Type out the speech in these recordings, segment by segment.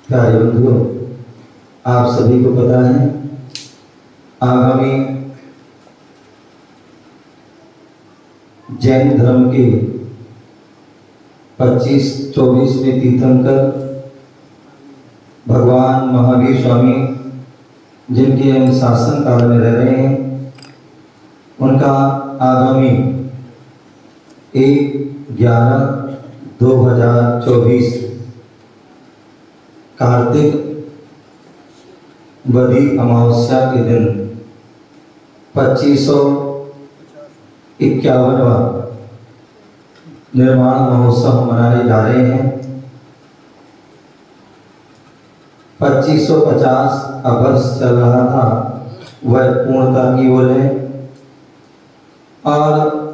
प्यारे बंधुओं, आप सभी को पता है आगामी जैन धर्म के 25-24वें तीर्थंकर भगवान महावीर स्वामी जिनके हम शासन काल में रह रहे हैं, उनका आगामी 1/11/2024 कार्तिक बदी अमावस्या के दिन 2551वां निर्माण महोत्सव मनाए जा रहे हैं। 2550 वर्ष चल रहा था, वह पूर्णता की ओर है। और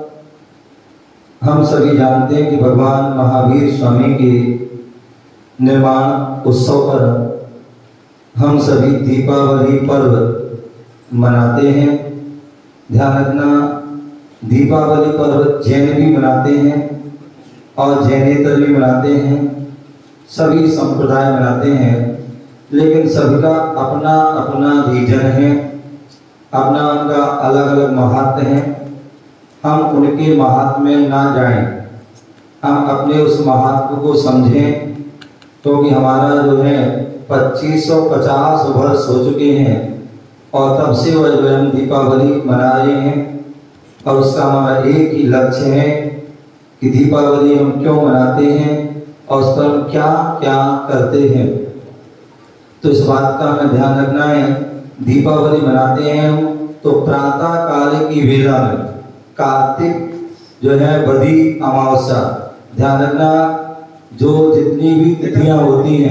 हम सभी जानते हैं कि भगवान महावीर स्वामी के निर्माण उत्सव पर हम सभी दीपावली पर्व मनाते हैं। ध्यान रखना, दीपावली पर्व जैन भी मनाते हैं और जैनेतर भी मनाते हैं, सभी संप्रदाय मनाते हैं, लेकिन सभी का अपना अपना रीजन है, अपना उनका अलग अलग महात्म्य है। हम उनके महात्म्य में ना जाएं, हम अपने उस महात्म्य को समझें, क्योंकि हमारा जो है 2550 वर्ष हो चुके हैं और तब से वह जो हम दीपावली मना रहे हैं। और उसका हमारा एक ही लक्ष्य है कि दीपावली हम क्यों मनाते हैं और उस पर हम क्या क्या करते हैं। तो इस बात का हमें ध्यान रखना है। दीपावली मनाते हैं हम तो प्रातः काल की वेला में, कार्तिक जो है बदी अमावस्या, ध्यान रखना, जो जितनी भी तिथियां होती हैं,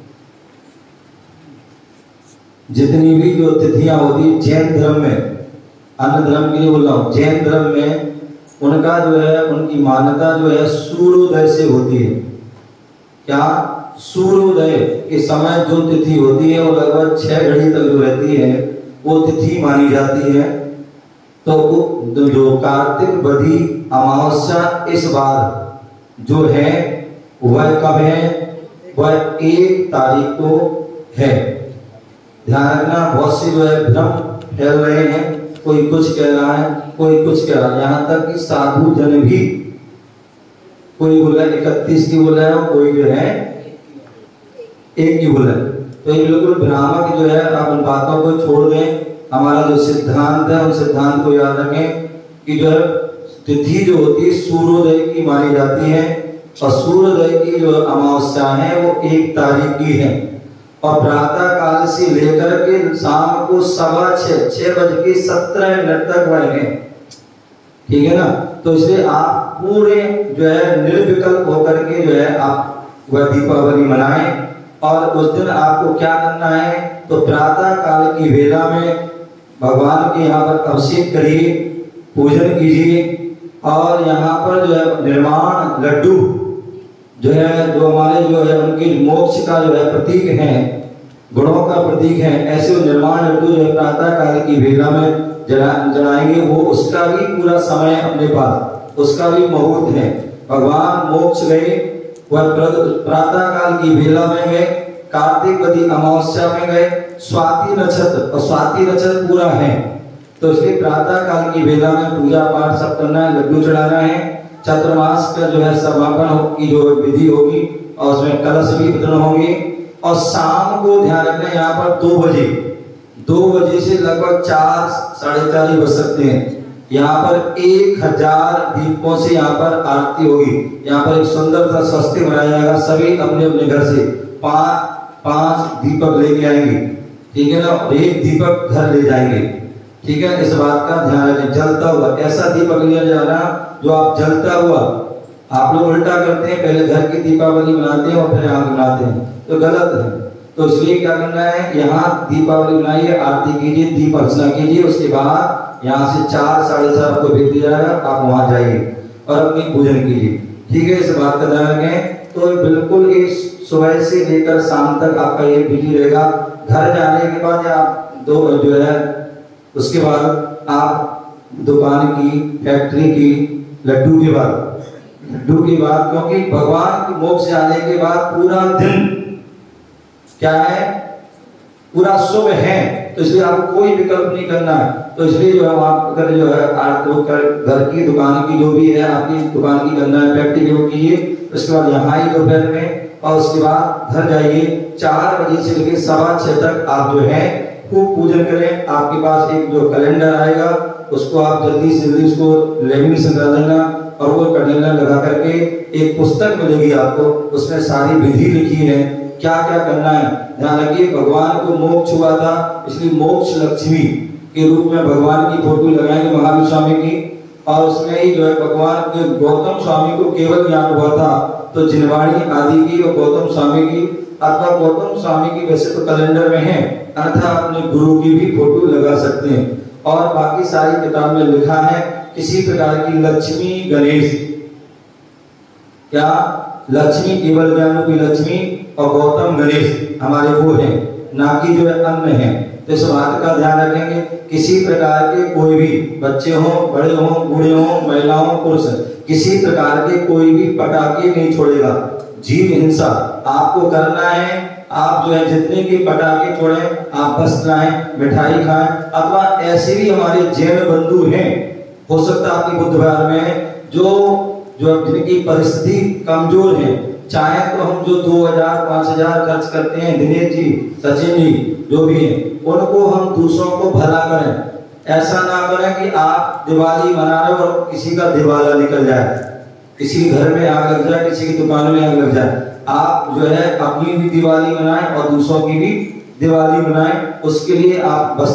जितनी भी जो तिथियां होती है जैन धर्म में, अन्य धर्म के लिए बोल रहा हूँ, जैन धर्म में उनका जो है, उनकी मान्यता जो है सूर्योदय से होती है। क्या? सूर्योदय के समय जो तिथि होती है वो लगभग 6 घड़ी तक जो रहती है वो तिथि मानी जाती है। तो जो कार्तिक बदी अमावस्या इस बार जो है वह कब है? वह 1 तारीख को है। ध्यान रखना, बहुत से जो है भ्रम फैल रहे हैं, कोई कुछ कह रहा है, कोई कुछ कह रहा है, यहाँ तक कि साधु जन भी, कोई बोला 31 की बोला है, कोई जो है 1 की बोला है। तो ये बिल्कुल भ्रामक जो है, आप उन बातों को छोड़ दें। हमारा जो सिद्धांत है उन सिद्धांत को याद रखें कि जो तिथि जो होती है सूर्योदय की मानी जाती है और सूर्योदय की जो अमावस्या है वो 1 तारीख की है और प्रातः काल से लेकर के शाम को 6:17 तक वह है। ठीक है ना? तो इसलिए आप पूरे जो है निर्विकल्प होकर के जो है आप वह दीपावली मनाएं। और उस दिन आपको क्या करना है? तो प्रातः काल की वेला में भगवान के यहाँ पर अभिषेक करिए, पूजन कीजिए और यहाँ पर जो है निर्माण लड्डू जो है, जो हमारे जो है उनके मोक्ष का जो है प्रतीक है, गुणों का प्रतीक है, ऐसे निर्माण लड्डू जो है प्रातः काल की वेला में जलाएंगे। वो उसका भी पूरा समय अपने पास, उसका भी मुहूर्त है। भगवान मोक्ष गए, वह प्रातः काल की वेला में गए, कार्तिक बदी अमावस्या में गए, स्वाति नक्षत्र, और स्वाति नक्षत्र पूरा है। तो इसलिए प्रातः काल की वेला में पूजा पाठ सब करना है, लड्डू चढ़ाना है। चतुर्मास का जो है समापन की जो विधि होगी और उसमें कलश भी वितरण होंगे। और शाम को ध्यान रखना, यहाँ पर 2 बजे से लगभग 4-4:30 बज सकते हैं। यहाँ पर 1000 दीपों से यहाँ पर आरती होगी। यहाँ पर एक सुंदर सा स्वस्ति बनाया जाएगा, सभी अपने अपने घर से 5 दीपक लेके आएंगे। ठीक है ना? और 1 दीपक घर ले जाएंगे। ठीक है, इस बात का ध्यान रखें। जलता हुआ ऐसा दीपक लिया जाना जो आप जलता हुआ, आप लोग उल्टा करते हैं, पहले घर की दीपावली मनाते हैं और फिर यहाँ मनाते हैं, तो गलत है। तो इसलिए क्या करना है, यहाँ दीपावली मनाइए, आरती कीजिए, दीप अर्चना कीजिए, उसके बाद यहाँ से 4-4:30 आपको भेज दिया जाएगा, आप वहां जाइए और अपनी पूजन कीजिए। ठीक है, इस बात का ध्यान रखें। तो बिल्कुल इस सुबह से लेकर शाम तक आपका ये बिजी रहेगा। घर जाने के बाद आप जो है उसके बाद आप दुकान की, फैक्ट्री की, लड्डू के बाद, क्योंकि भगवान के मोक्ष से आने के बाद पूरा दिन क्या है, पूरा शुभ है। तो इसलिए आपको कोई विकल्प नहीं करना है। तो इसलिए जो है आप अगर जो है आपको घर की दुकान की जो भी है आपकी दुकान की करना है प्रैक्टिकल कीजिए, उसके बाद यहाँ ही दोपहर में, और उसके बाद घर जाइए 4 बजे से लेकर 6:15 तक आप जो है खूब पूजन करें। आपके पास एक जो कैलेंडर आएगा उसको आप जल्दी से जल्दी उसको लेमिनेशन करा देना, और वो कैलेंडर लगा करके एक पुस्तक मिलेगी आपको, उसमें सारी विधि लिखी है क्या क्या करना है। ध्यान रखिए, भगवान को मोक्ष हुआ था, इसलिए मोक्ष लक्ष्मी के रूप में भगवान की फोटो लगाएंगे महावीर स्वामी की, और उसमें ही जो है भगवान के गौतम स्वामी को केवल ज्ञान हुआ था, तो जिनवाणी आदि की और गौतम स्वामी की, अथवा गौतम स्वामी की वैसे तो कैलेंडर में है, अन्यथा अपने गुरु की भी फोटो लगा सकते हैं। और बाकी सारी किताब में लिखा है किसी प्रकार की लक्ष्मी गणेश, क्या लक्ष्मी केवल ज्ञान की लक्ष्मी और गौतम गणेश हमारे वो हैं, ना कि जो है अन्य है। तो इस बात का ध्यान रखेंगे, किसी प्रकार के कोई भी बच्चे हों, बड़े हों, बूढ़े हों, महिला हों, पुरुष, किसी प्रकार के कोई भी पटाखे नहीं छोड़ेगा। जीव हिंसा आपको करना है, आप जो है जितने के पटाखे छोड़ें, आप बस खाएं, मिठाई खाएं, अथवा ऐसे भी हमारे जैन बंधु हैं, हो सकता है आपकी बुद्ध विहार में जो जिनकी परिस्थिति कमजोर है, चाहे तो हम जो 2000-5000 खर्च करते हैं, दिनेश जी, सचिन जी, जो भी है, उनको हम दूसरों को भला करें। ऐसा ना करें कि आप दिवाली मना रहे हो और किसी का दिवाला निकल जाए, किसी के घर में आग लग जाए, किसी की दुकान में आग लग जाए। आप जो है अपनी भी दिवाली मनाएं और दूसरों की भी दिवाली मनाएं, उसके लिए आप बस